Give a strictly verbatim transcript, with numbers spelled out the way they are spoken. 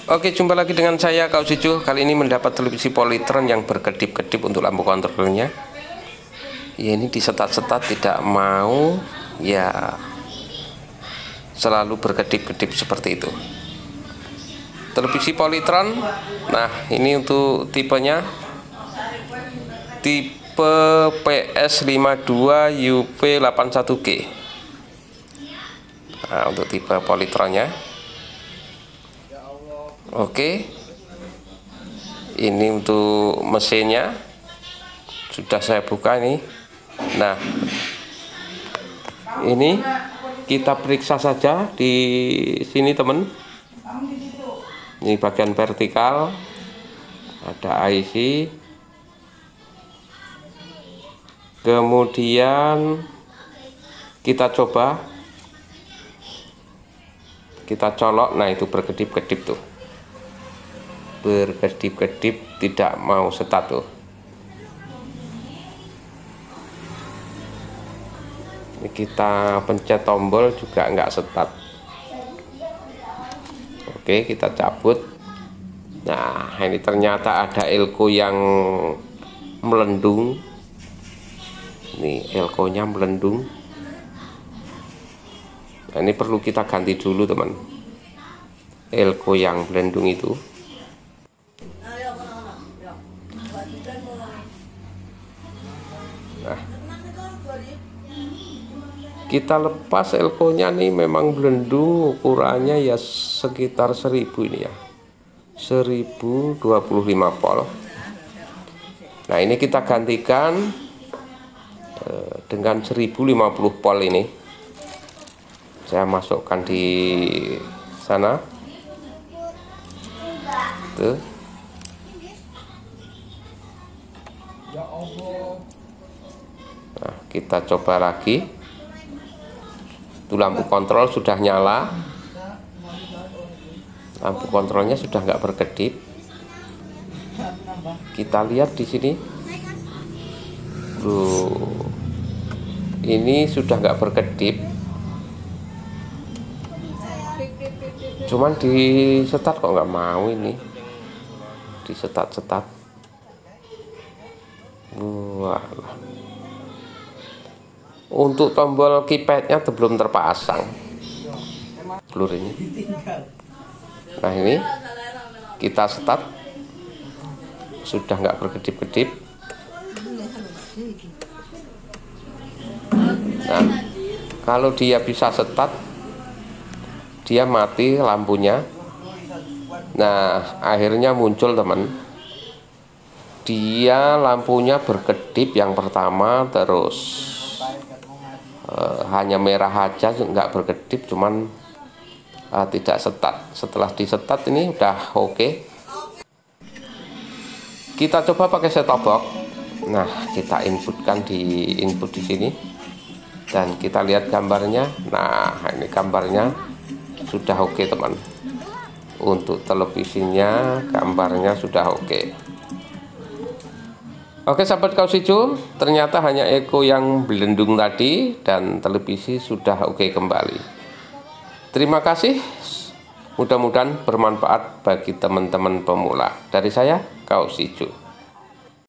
Oke, jumpa lagi dengan saya Kau Sijo. Kali ini mendapat televisi Polytron yang berkedip-kedip untuk lampu kontrolnya. Ya, ini disetat-setat tidak mau, ya selalu berkedip-kedip seperti itu. Televisi Polytron. Nah, ini untuk tipenya tipe P S lima dua U P delapan satu G. Nah, untuk tipe Polytronnya. Oke, ini untuk mesinnya sudah saya buka nih. Nah, ini kita periksa saja di sini teman. Ini bagian vertikal, ada I C, kemudian kita coba, kita colok. Nah, itu berkedip-kedip tuh, berkedip-kedip tidak mau setat tuh. Ini kita pencet tombol juga nggak setat. Oke, kita cabut. Nah, ini ternyata ada elko yang melendung. Ini elko-nya melendung. Nah, ini perlu kita ganti dulu teman, elko yang melendung itu. Nah, kita lepas elko-nya nih, memang belendung, ukurannya ya sekitar seribu ini ya, seribu dua puluh lima volt. Nah, ini kita gantikan eh, dengan seribu lima puluh volt ini. Saya masukkan di sana. Tuh. Nah, kita coba lagi. Itu lampu kontrol sudah nyala, lampu kontrolnya sudah nggak berkedip. Kita lihat di sini, Loh, ini sudah nggak berkedip, cuman disetat kok nggak mau ini, disetat-setat. Wah. Untuk tombol keypadnya belum terpasang blur ini. Nah, ini kita setat, sudah nggak berkedip-kedip. Nah, kalau dia bisa setat, dia mati lampunya. Nah, akhirnya muncul teman, dia lampunya berkedip yang pertama, terus Uh, hanya merah aja, nggak berkedip, cuman uh, tidak setat. Setelah disetat ini udah oke. Okay. Kita coba pakai set-top box. Nah, kita inputkan di input di sini dan kita lihat gambarnya. Nah, ini gambarnya sudah oke okay, teman. Untuk televisinya gambarnya sudah oke. Okay. Oke sahabat Kau Sijo, ternyata hanya eko yang belendung tadi dan televisi sudah oke kembali. Terima kasih, mudah-mudahan bermanfaat bagi teman-teman pemula. Dari saya, Kau Sijo.